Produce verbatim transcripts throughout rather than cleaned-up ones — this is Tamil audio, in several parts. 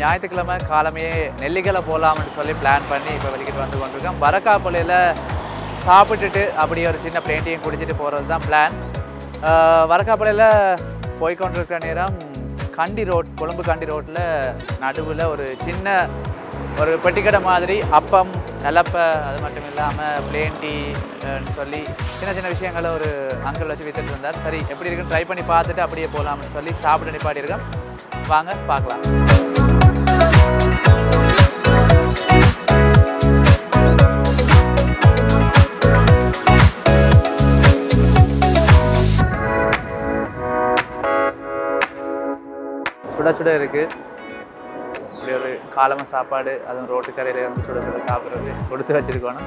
ஞாயிற்றுக்கிழமை காலமே நெல்லிகலை போகலாம்னு சொல்லி பிளான் பண்ணி இப்போ வெளிக்கிட்டு வந்து கொண்டிருக்கோம். வரக்காப்பள்ளியில் சாப்பிட்டுட்டு அப்படியே ஒரு சின்ன பிளேண்டையும் குடிச்சிட்டு போகிறது தான் பிளான். வரக்காப்பள்ளியில் போய்கொண்டிருக்கிற நேரம் கண்டி ரோட் கொழும்பு கண்டி ரோட்டில் நடுவில் ஒரு சின்ன ஒரு பெட்டிக்கடை மாதிரி அப்பம் நிலப்பை அது மட்டும் இல்லாமல் பிளேன்டின்னு சொல்லி சின்ன சின்ன விஷயங்களை ஒரு அங்கிள் வச்சு வித்துட்டு இருந்தார். சரி எப்படி இருக்குன்னு ட்ரை பண்ணி பார்த்துட்டு அப்படியே போகலாம்னு சொல்லி சாப்பிட்டு நிப்பாட்டியிருக்கேன். வாங்க பார்க்கலாம். சுட சுட இருக்குது. இப்படி ஒரு காலமாக சாப்பாடு அதுவும் ரோட்டு கரையில் இருந்து சுட சுட சாப்பிட்றது கொடுத்து வச்சுருக்கணும்.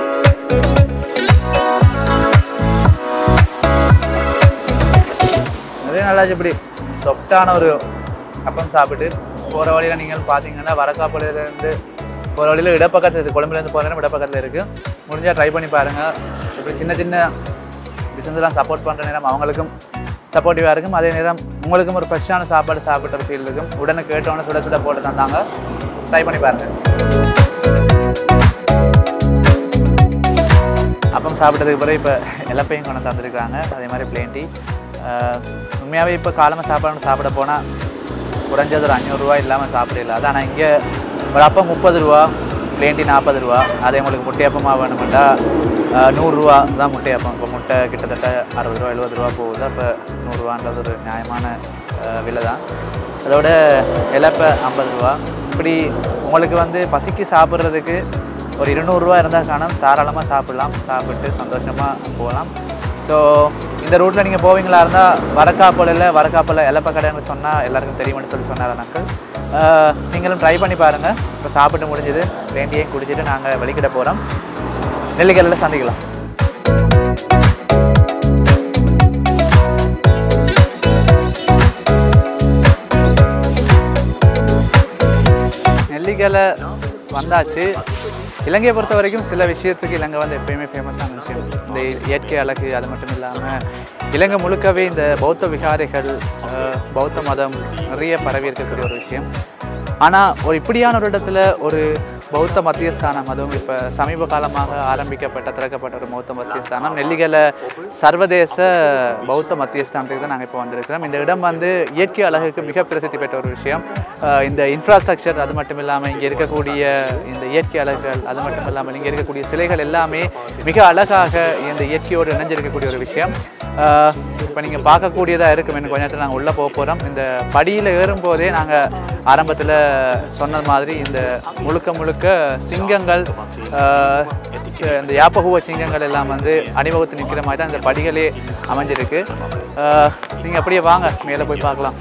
நிறைய நல்லாச்சு. இப்படி சொப்டான ஒரு அப்பம் சாப்பிட்டு போகிற வழியில் நீங்கள் பார்த்தீங்கன்னா வரக்காப்பள்ளியிலேருந்து போகிற வழியில் இடப்பக்கத்தில் இருக்குது. கொழம்புலேருந்து போகிற நேரம் இடப்பக்கத்தில் இருக்குது. முடிஞ்சால் ட்ரை பண்ணி பாருங்கள். இப்படி சின்ன சின்ன பிஸ்னஸ்லாம் சப்போர்ட் பண்ணுற நேரம் அவங்களுக்கும் சப்போர்ட்டிவாக இருக்கும். அதே நேரம் உங்களுக்கும் ஒரு ஃப்ரெஷ்ஷான சாப்பாடு சாப்பிட்ற ஒரு ஃபீல் இருக்கும். உடனே கேட்டோன்னே சுட சுட போட்டு தந்தாங்க. ட்ரை பண்ணி பாருங்கள். அப்பம் சாப்பிட்டதுக்கு பிறகு இப்போ இலப்பையும் கொண்டு தந்துருக்காங்க. அதே மாதிரி பிளேன் டீ. உண்மையாகவே இப்போ காலமாக சாப்பாடு சாப்பிட போனால் குறைஞ்சது ஒரு அஞ்சூறுரூவா இல்லாமல் சாப்பிடல. அது ஆனால் இங்கே ஒரு அப்பம் முப்பது ரூபா, பிளேன் டீ நாற்பது ரூபா. அதே உங்களுக்கு முட்டையப்பமாக வேணுமெண்டா நூறுரூவா தான் முட்டையப்பம். இப்போ முட்டை கிட்டத்தட்ட அறுபது ரூபா எழுபது ரூபா போகுது. அப்போ நூறுரூவான்றது ஒரு நியாயமான விலை தான். அதோட இலப்பை ஐம்பது ரூபா. இப்படி உங்களுக்கு வந்து பசிக்கு சாப்பிட்றதுக்கு ஒரு இருநூறுவா இருந்தால் காணும் தாராளமாக சாப்பிட்லாம். சாப்பிட்டு சந்தோஷமாக போகலாம். ஸோ இந்த ரூட்டில் நீங்கள் போவீங்களா இருந்தால் வரக்காப்பள்ளியில் வரக்காப்பள்ளியில் இலப்பை கடைன்னு சொன்னால் எல்லாருக்கும் தெரியும்னு சொல்லி சொன்னார் அண்ணாக்கள். நீங்களும் ட்ரை பண்ணி பாருங்கள். இப்போ சாப்பிட்டு முடிஞ்சது வேண்டியையும் குடிச்சிட்டு நாங்கள் வெளிக்கிட போகிறோம். நெல்லிகலையில் சந்திக்கலாம். நெல்லிகலை வந்தாச்சு. இலங்கையை பொறுத்த வரைக்கும் சில விஷயத்துக்கு இலங்கை வந்து எப்பயுமே ஃபேமஸான விஷயம் இந்த இயற்கை அழகு. அது மட்டும் இல்லாமல் இலங்கை முழுக்கவே இந்த பௌத்த விகாரைகள் பௌத்த மதம் நிறைய பரவி இருக்கக்கூடிய ஒரு விஷயம். ஆனால் ஒரு இப்படியான ஒரு இடத்துல ஒரு பௌத்த மத்தியஸ்தானம், அதுவும் இப்போ சமீப காலமாக ஆரம்பிக்கப்பட்ட திறக்கப்பட்ட ஒரு பௌத்த மத்தியஸ்தானம் நெல்லிகலை சர்வதேச பௌத்த மத்தியஸ்தானத்துக்கு தான் நாங்கள் இப்போ வந்திருக்கிறோம். இந்த இடம் வந்து இயற்கை அழகுக்கு மிக பிரசித்தி பெற்ற ஒரு விஷயம். இந்த இன்ஃப்ராஸ்ட்ரக்சர் அது மட்டும் இல்லாமல் இங்கே இருக்கக்கூடிய இந்த இயற்கை அழகுகள் அது மட்டும் இல்லாமல் இங்கே இருக்கக்கூடிய சிலைகள் எல்லாமே மிக அழகாக இந்த இயற்கையோடு இணைஞ்சிருக்கக்கூடிய ஒரு விஷயம். இப்போ நீங்கள் பார்க்கக்கூடியதாக இருக்கும். இன்னும் கொஞ்ச நேரத்தில் நாங்கள் உள்ளே போக போகிறோம். இந்த படியில் ஏறும்போதே நாங்கள் ஆரம்பத்தில் சொன்னது மாதிரி இந்த முழுக்க முழுக்க சிங்கங்கள், இந்த யாப்பகுவ சிங்கங்கள் எல்லாம் வந்து அணிவகுத்து நிற்கிற மாதிரி தான் இந்த படிகளே அமைஞ்சிருக்கு. நீங்கள் அப்படியே வாங்க மேலே போய் பார்க்கலாம்.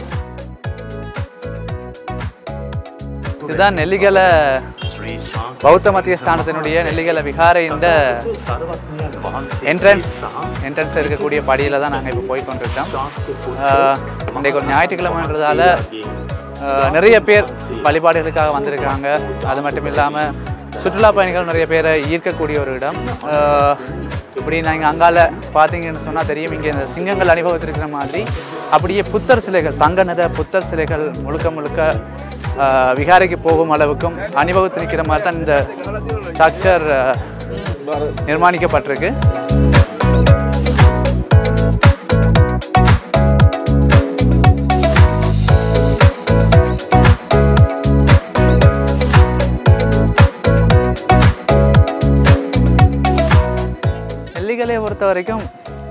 இதுதான் நெல்லிகலை பௌத்த மத்தியஸ்தானத்தினுடைய நெல்லிகலை விகாரையின் என்ட்ரன்ஸ் என்ட்ரன்ஸ் இருக்கக்கூடிய படியில் தான் நாங்கள் இப்போ போய் கொண்டிருக்கோம். இன்றைக்கு ஒரு ஞாயிற்றுக்கிழமைன்றதால நிறைய பேர் வழிபாடுகளுக்காக வந்திருக்காங்க. அது மட்டும் இல்லாமல் சுற்றுலா பயணிகள் நிறைய பேரை ஈர்க்கக்கூடிய ஒரு இடம். இப்படி நீங்கள் அங்கால பார்த்தீங்கன்னு சொன்னால் தெரியும். இங்கே இந்த சிங்கங்கள் அனுபவத்திருக்கிற மாதிரி அப்படியே புத்தர் சிலைகள், தங்க நிற புத்தர் சிலைகள் முழுக்க முழுக்க விகாரைக்கு போகும் அளவுக்கும் அனுபவத்து நிற்கிற மாதிரி தான் இந்த ஸ்ட்ரக்சர் நிர்மாணிக்கப்பட்டிருக்கு. நெல்லிகலையை பொறுத்த வரைக்கும்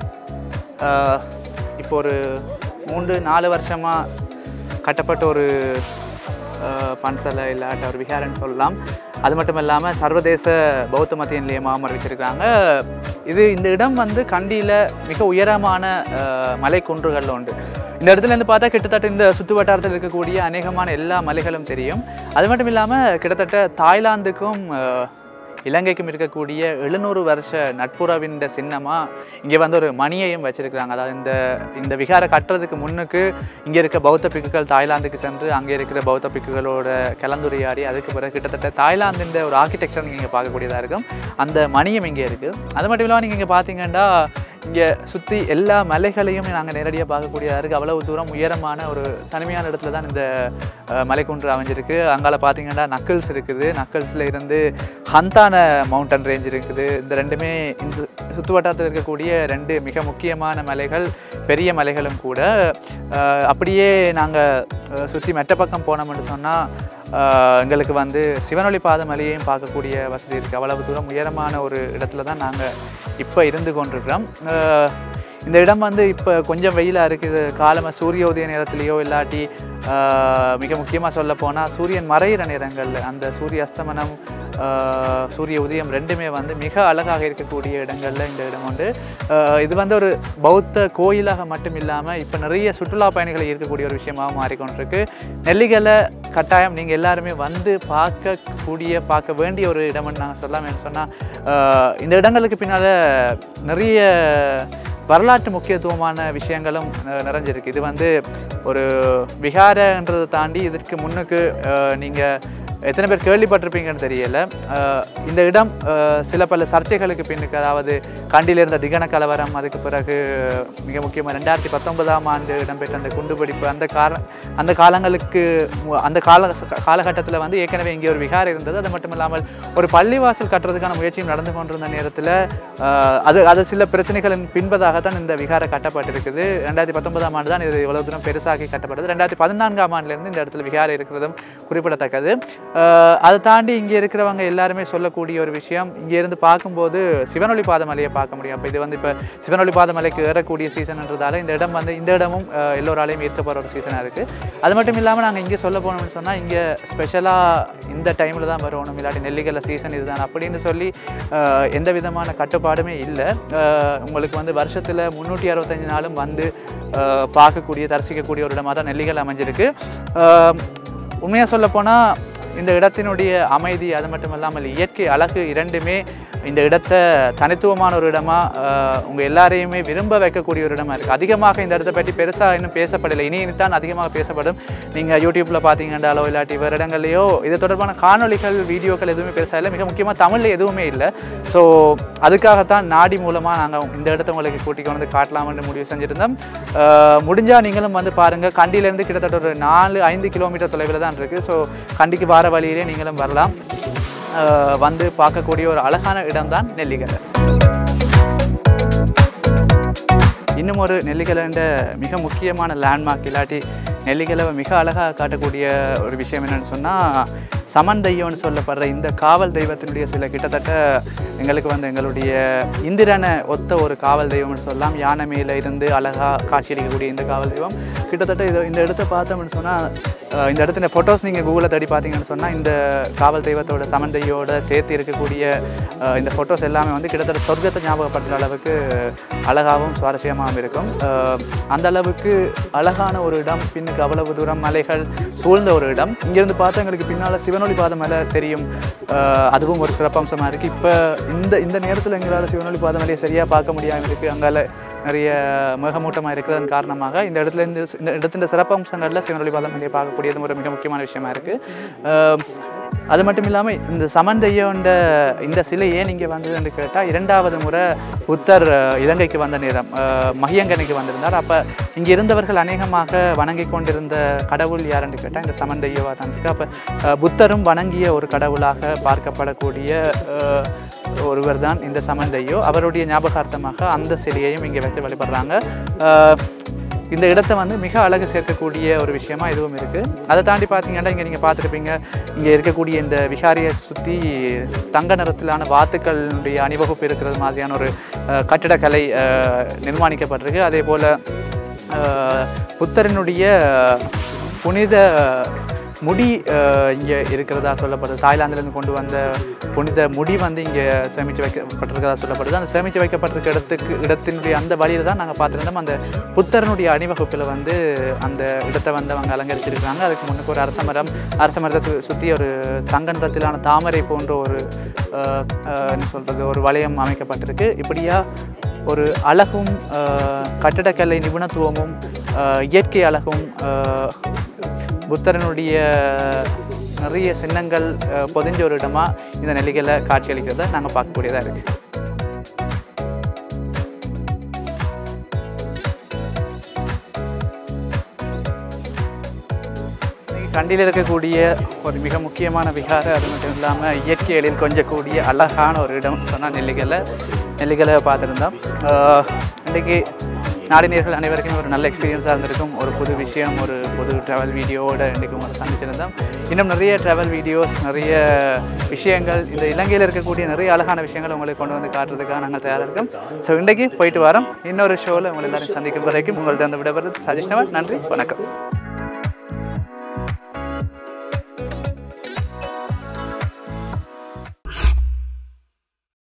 இப்போ ஒரு மூன்று நாலு வருஷமாக கட்டப்பட்ட ஒரு பன்சலை இல்லாட்ட ஒரு விகாரன்னு சொல்லலாம். அது மட்டும் இல்லாமல் சர்வதேச பௌத்த மத்திய நிலையமாக அறிவிச்சிருக்காங்க. இது இந்த இடம் வந்து கண்டியில் மிக உயரமான மலை குன்றுகளில் உண்டு. இந்த இடத்துலேருந்து பார்த்தா கிட்டத்தட்ட இந்த சுற்று வட்டாரத்தில் இருக்கக்கூடிய அநேகமான எல்லா மலைகளும் தெரியும். அது மட்டும் இல்லாமல் கிட்டத்தட்ட தாய்லாந்துக்கும் இலங்கைக்கும் இருக்கக்கூடிய எழுநூறு வருஷ நட்புறவின் சின்னமாக இங்கே வந்து ஒரு மணியையும் வச்சுருக்கிறாங்க. அதாவது இந்த இந்த விகாரை கட்டுறதுக்கு முன்னுக்கு இங்கே இருக்க பௌத்த பிக்குகள் தாய்லாந்துக்கு சென்று அங்கே இருக்கிற பௌத்த பிக்குகளோட கலந்துரையாடி அதுக்கு பிறகு கிட்டத்தட்ட தாய்லாந்தின் ஒரு ஆர்கிடெக்சர் நீங்கள் இங்கே பார்க்கக்கூடியதாக இருக்கும். அந்த மணியம் இங்கே இருக்குது. அது மட்டும் இல்லாமல் நீங்கள் இங்கே பார்த்தீங்கன்னா இங்கே சுற்றி எல்லா மலைகளையும் நாங்கள் நேரடியாக பார்க்கக்கூடியதாக இருக்குது. அவ்வளவு தூரம் உயரமான ஒரு தனிமையான இடத்துல தான் இந்த மலைக்குன்று அமைஞ்சிருக்கு. அங்கால பார்த்தீங்கன்னா நக்கல்ஸ் இருக்குது. நக்கல்ஸில் இருந்து ஹந்தான மவுண்டன் ரேஞ்ச் இருக்குது. இந்த ரெண்டுமே இந்த சுற்று வட்டாரத்தில் இருக்கக்கூடிய ரெண்டு மிக முக்கியமான மலைகள், பெரிய மலைகளும் கூட. அப்படியே நாங்கள் சுற்றி மெட்ட பக்கம் போனோம்னு சொன்னால் எங்களுக்கு வந்து சிவனொளி பாத மலையையும் பார்க்கக்கூடிய வசதி இருக்குது. அவ்வளவு தூரம் உயரமான ஒரு இடத்துல தான் நாங்கள் இப்போ இருந்து கொண்டிருக்கிறோம். இந்த இடம் வந்து இப்போ கொஞ்சம் வெயிலாக இருக்குது. காலமாக சூரிய உதய நேரத்துலேயோ இல்லாட்டி மிக முக்கியமாக சொல்ல போனால் சூரியன் மறையிற நேரங்களில் அந்த சூரிய அஸ்தமனம் சூரிய உதயம் ரெண்டுமே வந்து மிக அழகாக இருக்கக்கூடிய இடங்களில் இந்த இடம் உண்டு. இது வந்து ஒரு பௌத்த கோயிலாக மட்டும் இல்லாமல் இப்போ நிறைய சுற்றுலா பயணிகள் இருக்கக்கூடிய ஒரு விஷயமாக மாறிக்கொண்டிருக்கு. நெல்லிகலை கட்டாயம் நீங்கள் எல்லாருமே வந்து பார்க்கக்கூடிய பார்க்க வேண்டிய ஒரு இடம்னு நாங்கள் சொல்லாமல் சொன்னால் இந்த இடங்களுக்கு பின்னால் நிறைய வரலாற்று முக்கியத்துவமான விஷயங்களும் நிறைஞ்சிருக்கு. இது வந்து ஒரு விகாரன்றதை தாண்டி இதற்கு முன்னுக்கு நீங்கள் எத்தனை பேர் கேள்விப்பட்டிருப்பீங்கன்னு தெரியல. இந்த இடம் சில பல சர்ச்சைகளுக்கு பின்னுக்கு, அதாவது கண்டியில் இருந்த திகன கலவரம், அதுக்கு பிறகு மிக முக்கியமாக ரெண்டாயிரத்தி பத்தொன்பதாம் ஆண்டு இடம்பெற்ற அந்த குண்டுபிடிப்பு, அந்த கால அந்த காலங்களுக்கு அந்த கால காலகட்டத்தில் வந்து ஏற்கனவே இங்கே ஒரு விகாரம் இருந்தது. அது மட்டும் இல்லாமல் ஒரு பள்ளிவாசல் கட்டுறதுக்கான முயற்சியும் நடந்து கொண்டிருந்த நேரத்தில் அது அது சில பிரச்சனைகளின் பின்பதாகத்தான் இந்த விகாரம் கட்டப்பட்டிருக்குது. ரெண்டாயிரத்தி பத்தொன்பதாம் ஆண்டு தான் இது இவ்வளவு தூரம் பெருசாகி கட்டப்பட்டது. ரெண்டாயிரத்தி பதினான்காம் ஆண்டுலேருந்து இந்த இடத்துல விகாரம் இருக்கிறதும் குறிப்பிடத்தக்கது. அதை தாண்டி இங்கே இருக்கிறவங்க எல்லாருமே சொல்லக்கூடிய ஒரு விஷயம், இங்கேருந்து பார்க்கும்போது சிவனொளி பாத மலையை பார்க்க முடியும். அப்போ இது வந்து இப்போ சிவனொளி பாத மலைக்கு ஏறக்கூடிய சீசன்ன்றதால இந்த இடம் வந்து இந்த இடமும் எல்லோராலையும் ஈர்க்கப்படுற ஒரு சீசனாக இருக்குது. அது மட்டும் இல்லாமல் நாங்கள் இங்கே சொல்ல போனோம்னு சொன்னால் இங்கே ஸ்பெஷலாக இந்த டைமில் தான் வரணும், இல்லாட்டி நெல்லிகலை சீசன் இதுதான் அப்படின்னு சொல்லி எந்த விதமான கட்டுப்பாடுமே இல்லை. உங்களுக்கு வந்து வருஷத்தில் முந்நூற்றி அறுபத்தஞ்சு நாளும் வந்து பார்க்கக்கூடிய தரிசிக்கக்கூடிய ஒரு இடமாக தான் நெல்லிகலை அமைஞ்சிருக்கு. உண்மையாக சொல்லப்போனால் இந்த இடத்தினுடைய அமைதி, அது மட்டும் இல்லாமல் இயற்கை அழகு இரண்டுமே இந்த இடத்தை தனித்துவமான ஒரு இடமாக உங்கள் எல்லாரையுமே விரும்ப வைக்கக்கூடிய ஒரு இடமா இருக்குது. அதிகமாக இந்த இடத்தை பற்றி பெருசாக இன்னும் பேசப்படலை. இனி தான் அதிகமாக பேசப்படும். நீங்கள் யூடியூப்பில் பார்த்தீங்கன்னாலோ இல்லாட்டி வேறு இடங்கள்லையோ இது தொடர்பான காணொலிகள், வீடியோக்கள் எதுவுமே பெருசாக இல்லை. மிக முக்கியமாக தமிழில் எதுவுமே இல்லை. ஸோ அதுக்காகத்தான் நாடி மூலமாக நாங்கள் இந்த இடத்த உங்களுக்கு கூட்டிக் கொண்டு வந்து காட்டலாம்னு முடிவு செஞ்சுருந்தோம். முடிஞ்சால் நீங்களும் வந்து பாருங்கள். கண்டியிலேருந்து கிட்டத்தட்ட ஒரு நாலு ஐந்து கிலோமீட்டர் தொலைவில் தான் இருக்குது. ஸோ கண்டிக்கு வார வழியிலே நீங்களும் வரலாம். வந்து பார்க்கக்கூடிய ஒரு அழகான இடம்தான் நெல்லிகலை. இன்னும் ஒரு நெல்லிகலைன்ற மிக முக்கியமான லேண்ட்மார்க் இல்லாட்டி நெல்லிகலை மிக அழகாக காட்டக்கூடிய ஒரு விஷயம் என்னென்னு சொன்னால், சமன் தெய்வம்னு சொல்லப்படுற இந்த காவல் தெய்வத்தினுடைய சில கிட்டத்தட்ட எங்களுக்கு வந்து எங்களுடைய இந்திரனை ஒத்த ஒரு காவல் தெய்வம்னு சொல்லலாம். யானை மேலே இருந்து அழகாக காட்சியளிக்கக்கூடிய இந்த காவல் தெய்வம் கிட்டத்தட்ட இது இந்த இடத்த பார்த்தோம்னு சொன்னால், இந்த இடத்துல ஃபோட்டோஸ் நீங்கள் கூகுளில் தேடி பார்த்தீங்கன்னு சொன்னால் இந்த காவல் தெய்வத்தோட சமன் தெய்வோட சேர்த்து இருக்கக்கூடிய இந்த ஃபோட்டோஸ் எல்லாமே வந்து கிட்டத்தட்ட சொர்க்கத்தை ஞாபகப்படுத்துகிற அளவுக்கு அழகாகவும் சுவாரஸ்யமாகவும் இருக்கும். அந்த அளவுக்கு அழகான ஒரு இடம், பின்னுக்கு அவ்வளவு தூரம் மலைகள் சூழ்ந்த ஒரு இடம். இங்கேருந்து பார்த்தா எங்களுக்கு பின்னால் சிவனொளி பாத மலை தெரியும். அதுவும் ஒரு சிறப்பம்சமாக இருக்குது. இப்போ இந்த இந்த நேரத்தில் எங்களால் சிவனொளி பாத மலையை சரியாக பார்க்க முடியாமல் இருக்குது. அங்கால நிறைய மேகமூட்டமாக இருக்கிறதன் காரணமாக இந்த இடத்துல இருந்து இந்த இடத்தின் சிறப்பம்சங்களில் சிவனொளி பாத மலையை பார்க்கக்கூடியது ஒரு மிக முக்கியமான விஷயமா இருக்குது. அது மட்டும் இல்லாமல் இந்த சமன் தெய்வம்ன்ற இந்த சிலை ஏன் இங்கே வந்ததுன்னு கேட்டால், இரண்டாவது முறை புத்தர் இலங்கைக்கு வந்த நேரம் மகியங்கனைக்கு வந்திருந்தார். அப்போ இங்கே இருந்தவர்கள் அநேகமாக வணங்கி கொண்டிருந்த கடவுள் யாருன்னு கேட்டால் இந்த சமன் தெய்வமாக தான் இருக்குது. அப்போ புத்தரும் வணங்கிய ஒரு கடவுளாக பார்க்கப்படக்கூடிய ஒருவர் தான் இந்த சமன் தெய்வம். அவருடைய ஞாபகார்த்தமாக அந்த சிலையையும் இங்கே வச்சு வழிபடுறாங்க. இந்த இடத்த வந்து மிக அழகு சேர்க்கக்கூடிய ஒரு விஷயமா இதுவும் இருக்குது. அதை தாண்டி பார்த்தீங்கன்னா இங்கே நீங்கள் பார்த்துருப்பீங்க, இங்கே இருக்கக்கூடிய இந்த விகாரியை சுற்றி தங்க நிறத்திலான வாத்துக்களுடைய அணிவகுப்பு இருக்கிறது மாதிரியான ஒரு கட்டிடக்கலை நிர்மாணிக்கப்பட்டிருக்கு. அதே போல் புத்தரினுடைய புனித முடி இங்கே இருக்கிறதா சொல்லப்படுது. தாய்லாந்திலேருந்து கொண்டு வந்த புனித முடி வந்து இங்கே சேமித்து வைக்கப்பட்டிருக்கிறதா சொல்லப்படுது. அந்த சேமித்து வைக்கப்பட்டிருக்க இடத்துக்கு இடத்தினுடைய அந்த வழியில் தான் நாங்கள் பார்த்துருந்தோம். அந்த புத்தரனுடைய அணிவகுப்பில் வந்து அந்த இடத்தை வந்து அவங்க அலங்கரிச்சிருக்கிறாங்க. அதுக்கு முன்னுக்கு ஒரு அரச மரம், அரச மரத்தை சுற்றி ஒரு தங்க நிறத்திலான தாமரை போன்ற ஒரு என்ன சொல்கிறது ஒரு வளையம் அமைக்கப்பட்டிருக்கு. இப்படியா ஒரு அழகும் கட்டடக்கலை நிபுணத்துவமும் இயற்கை அழகும் புத்தரனுடைய நிறைய சின்னங்கள் பொதிஞ்ச ஒரு இடமாக இந்த நெல்லிகலை காட்சியளிக்கிறத நாங்கள் பார்க்கக்கூடியதாக இருக்குது. கண்டியில் இருக்கக்கூடிய ஒரு மிக முக்கியமான விகார, அது மட்டும் இல்லாமல் இயற்கை எழில் கொஞ்சக்கூடிய அழகான ஒரு இடம் சொன்னால் நெல்லிகலை. நெல்லிகலை பார்த்துருந்தோம். இன்றைக்கி நாடினியர்கள் அனைவருக்கும் ஒரு நல்ல எக்ஸ்பீரியன்ஸாக இருந்திருக்கும். ஒரு புது விஷயம், ஒரு புது ட்ராவல் வீடியோவோடு இன்றைக்கு உங்களை சந்திச்சிருந்தோம். இன்னும் நிறைய ட்ராவல் வீடியோஸ், நிறைய விஷயங்கள், இந்த இலங்கையில் இருக்கக்கூடிய நிறைய அழகான விஷயங்கள் உங்களுக்கு கொண்டு வந்து காட்டுறதுக்காக நாங்கள் தயாராக இருக்கோம். ஸோ இன்றைக்கி போயிட்டு வரோம். இன்னொரு ஷோவில் உங்களை எல்லாரும் சந்திக்கும் வரைக்கும் உங்கள்கிட்ட அந்த விடைபெறுவது சஜிஷ்ணவன். நன்றி, வணக்கம்.